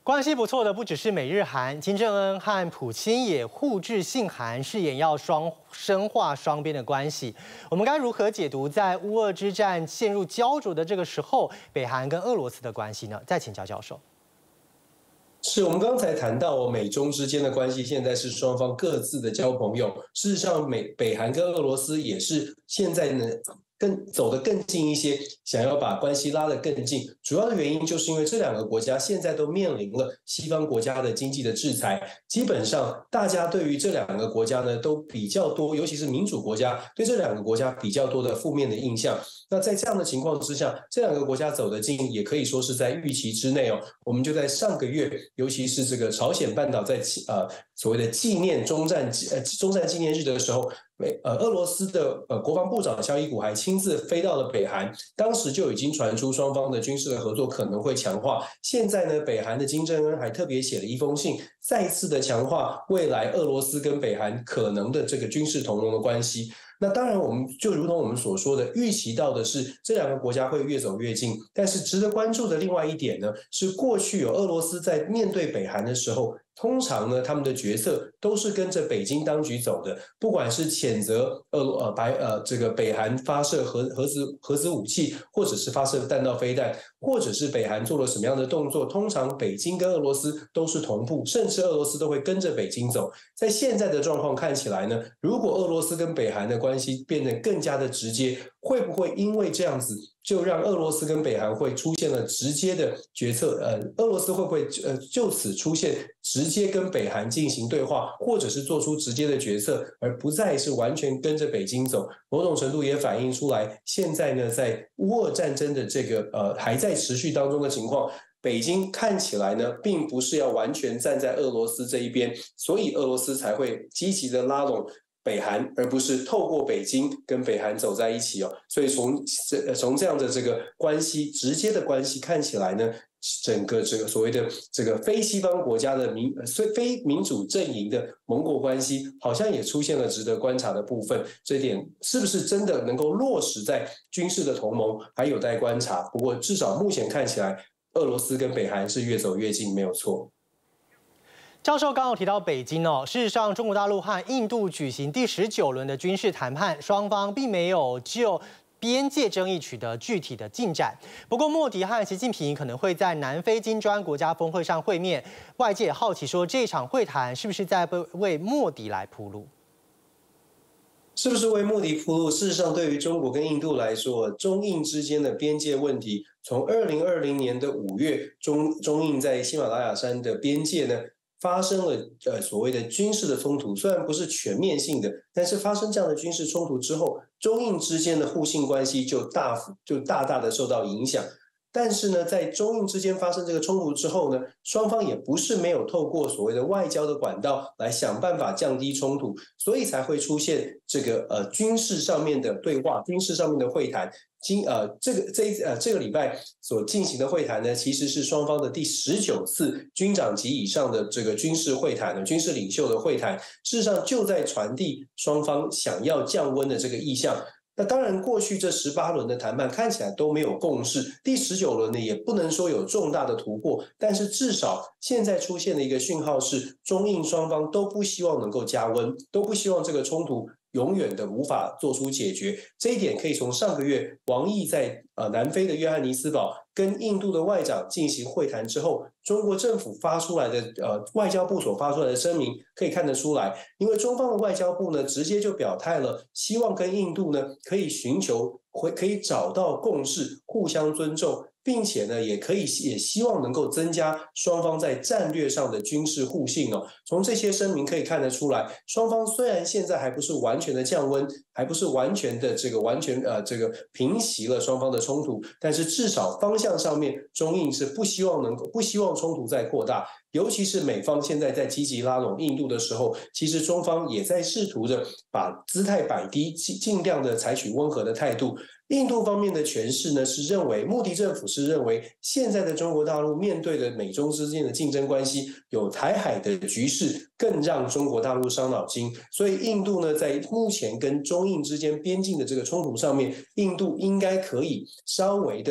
关系不错的不只是美日韩，金正恩和普京也互致信函，誓言要深化双边的关系。我们该如何解读在乌俄之战陷入焦灼的这个时候，北韩跟俄罗斯的关系呢？再请教教授。 是我们刚才谈到美中之间的关系，现在是双方各自的交朋友。事实上，北韩跟俄罗斯也是现在呢走得更近一些，想要把关系拉得更近。主要的原因就是因为这两个国家现在都面临了西方国家的经济的制裁，基本上大家对于这两个国家呢都比较多，尤其是民主国家对这两个国家比较多的负面的印象。那在这样的情况之下，这两个国家走得近，也可以说是在预期之内哦。我们就在上个月，尤其是这个朝鲜半岛在所谓的纪念中战纪念日的时候，俄罗斯的国防部长肖伊古还亲自飞到了北韩，当时就已经传出双方的军事的合作可能会强化。现在呢，北韩的金正恩还特别写了一封信，再次的强化未来俄罗斯跟北韩可能的这个军事同盟的关系。那当然，我们就如同我们所说的，预期到的是这两个国家会越走越近。但是值得关注的另外一点呢，是过去有俄罗斯在面对北韩的时候，通常呢他们的决策都是跟着北京当局走的，不管是谴责这个北韩发射核子武器，或者是发射弹道飞弹，或者是北韩做了什么样的动作，通常北京跟俄罗斯都是同步，甚至俄罗斯都会跟着北京走。在现在的状况看起来呢，如果俄罗斯跟北韩的关系变得更加的直接，会不会因为这样子就让俄罗斯跟北韩会出现了直接的决策？俄罗斯会不会就此出现直接跟北韩进行对话，或者是做出直接的决策，而不再是完全跟着北京走？某种程度也反映出来，现在呢，在乌俄战争的这个还在持续当中的情况。北京看起来呢，并不是要完全站在俄罗斯这一边，所以俄罗斯才会积极的拉拢北韩，而不是透过北京跟北韩走在一起哦。所以从这样的这个关系，直接的关系看起来呢，整个这个所谓的这个非西方国家的非民主阵营的盟国关系，好像也出现了值得观察的部分。这一点是不是真的能够落实在军事的同盟，还有待观察。不过至少目前看起来，俄罗斯跟北韩是越走越近，没有错。 教授刚刚提到北京哦，事实上，中国大陆和印度举行第19轮的军事谈判，双方并没有就边界争议取得具体的进展。不过，莫迪和习近平可能会在南非金砖国家峰会上会面，外界也好奇说，这场会谈是不是在为莫迪来铺路？ 是不是为莫迪铺路？事实上，对于中国跟印度来说，中印之间的边界问题，从2020年的5月，中印在喜马拉雅山的边界呢，发生了所谓的军事的冲突，虽然不是全面性的，但是发生这样的军事冲突之后，中印之间的互信关系就大大的受到影响。但是呢，在中印之间发生这个冲突之后呢，双方也不是没有透过所谓的外交的管道来想办法降低冲突，所以才会出现这个军事上面的对话、军事上面的会谈。这个礼拜所进行的会谈呢，其实是双方的第19次军长级以上的这个军事会谈的军事领袖的会谈，事实上就在传递双方想要降温的这个意向。那当然，过去这18轮的谈判看起来都没有共识，第19轮呢也不能说有重大的突破，但是至少现在出现的一个讯号是，中印双方都不希望能够加温，都不希望这个冲突永远的无法做出解决。这一点可以从上个月王毅在南非的约翰尼斯堡跟印度的外长进行会谈之后，中国政府发出来的外交部所发出来的声明可以看得出来，因为中方的外交部呢直接就表态了，希望跟印度呢可以可以找到共识，互相尊重，并且呢也希望能够增加双方在战略上的军事互信哦。从这些声明可以看得出来，双方虽然现在还不是完全的降温，还不是完全的这个平息了双方的冲突，但是至少方向上面，中印是不希望冲突再扩大。尤其是美方现在在积极拉拢印度的时候，其实中方也在试图着把姿态摆低，尽量的采取温和的态度。印度方面的诠释呢，是认为莫迪政府是认为现在的中国大陆面对的美中之间的竞争关系，有台海的局势更让中国大陆伤脑筋，所以印度呢在目前跟中印之间边境的这个冲突上面，印度应该可以稍微的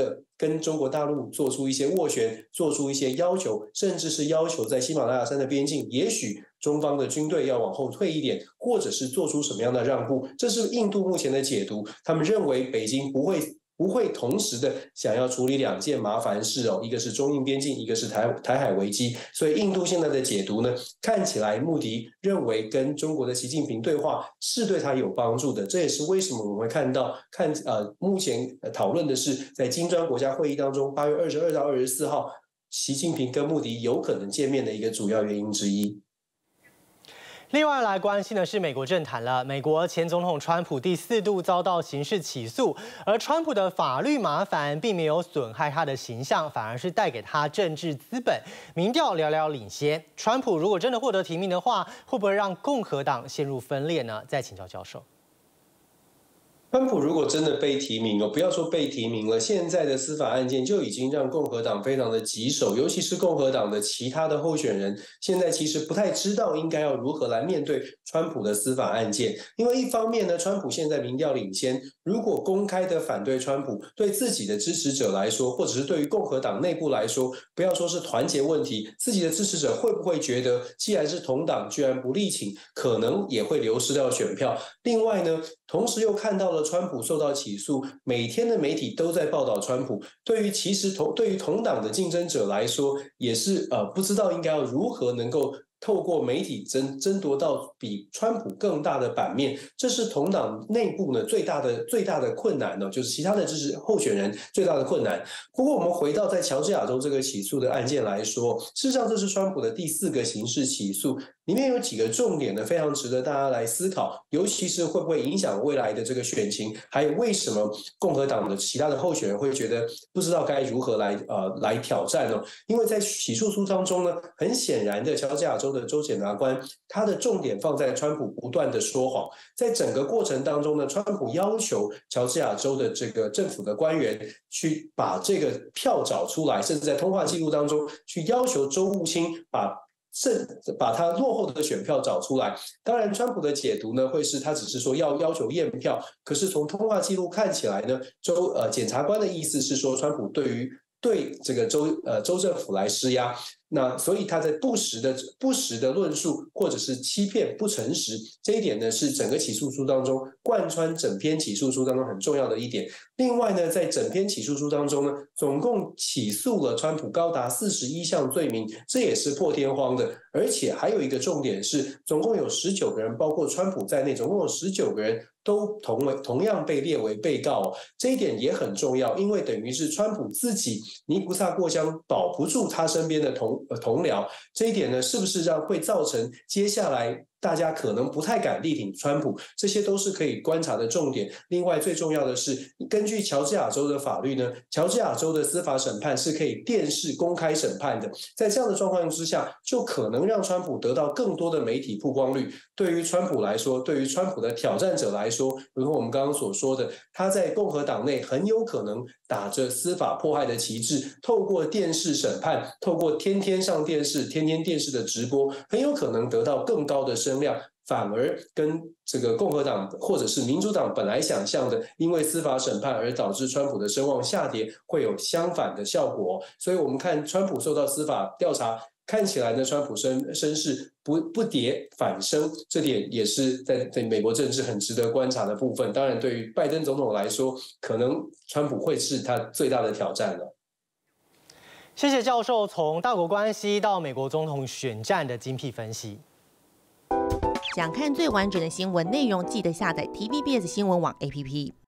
跟中国大陆做出一些斡旋，做出一些要求，甚至是要求在喜马拉雅山的边境，也许中方的军队要往后退一点，或者是做出什么样的让步，这是印度目前的解读。他们认为北京不会同时的想要处理2件麻烦事哦，一个是中印边境，一个是台海危机。所以印度现在的解读呢，看起来穆迪认为跟中国的习近平对话是对他有帮助的。这也是为什么我们会看到目前讨论的是在金砖国家会议当中，8月22到24号，习近平跟穆迪有可能见面的一个主要原因之一。 另外来关心的是美国政坛了。美国前总统川普第4度遭到刑事起诉，而川普的法律麻烦并没有损害他的形象，反而是带给他政治资本，民调遥遥领先。川普如果真的获得提名的话，会不会让共和党陷入分裂呢？再请教教授。 川普如果真的被提名不要说被提名了，现在的司法案件就已经让共和党非常的棘手，尤其是共和党的其他的候选人，现在其实不太知道应该要如何来面对川普的司法案件。因为一方面呢，川普现在民调领先，如果公开的反对川普，对自己的支持者来说，或者是对于共和党内部来说，不要说是团结问题，自己的支持者会不会觉得，既然是同党，居然不力挺，可能也会流失掉选票。另外呢，同时又看到了川普受到起诉，每天的媒体都在报道川普。对于同党的竞争者来说，也是不知道应该要如何能够透过媒体争夺到比川普更大的版面，这是同党内部呢最大的困难呢，就是其他的支持候选人最大的困难。不过我们回到在乔治亚州这个起诉的案件来说，事实上这是川普的第4个刑事起诉，里面有几个重点呢，非常值得大家来思考，尤其是会不会影响未来的这个选情，还有为什么共和党的其他的候选人会觉得不知道该如何来挑战呢？因为在起诉书当中呢，很显然的，乔治亚州的州检察官他的重点放在川普不断的说谎，在整个过程当中呢，川普要求乔治亚州的这个政府的官员去把这个票找出来，甚至在通话记录当中去要求州务卿把他落后的选票找出来。当然川普的解读呢，会是他只是说要求验票，可是从通话记录看起来呢，检察官的意思是说川普对这个州政府来施压，那所以他在不实的论述或者是欺骗不诚实，这一点呢是整个起诉书当中贯穿整篇起诉书当中很重要的一点。另外呢，在整篇起诉书当中呢，总共起诉了川普高达41项罪名，这也是破天荒的。而且还有一个重点是，总共有19个人，包括川普在内，总共有19个人都同样被列为被告，这一点也很重要，因为等于是川普自己泥菩萨过江保不住他身边的同僚，这一点呢，是不是会造成接下来大家可能不太敢力挺川普，这些都是可以观察的重点。另外最重要的是，根据乔治亚州的法律呢，乔治亚州的司法审判是可以电视公开审判的，在这样的状况之下，就可能让川普得到更多的媒体曝光率。对于川普来说，对于川普的挑战者来说，如同我们刚刚所说的，他在共和党内很有可能打着司法迫害的旗帜，透过电视审判，透过天天上电视、天天电视的直播，很有可能得到更高的声量，反而跟这个共和党或者是民主党本来想象的，因为司法审判而导致川普的声望下跌，会有相反的效果。所以我们看川普受到司法调查，看起来呢，川普声势不跌反升，这点也是在美国政治很值得观察的部分。当然，对于拜登总统来说，可能川普会是他最大的挑战了。 谢谢教授从大国关系到美国总统选战的精辟分析。 想看最完整的新闻内容，记得下载 TVBS 新闻网 APP。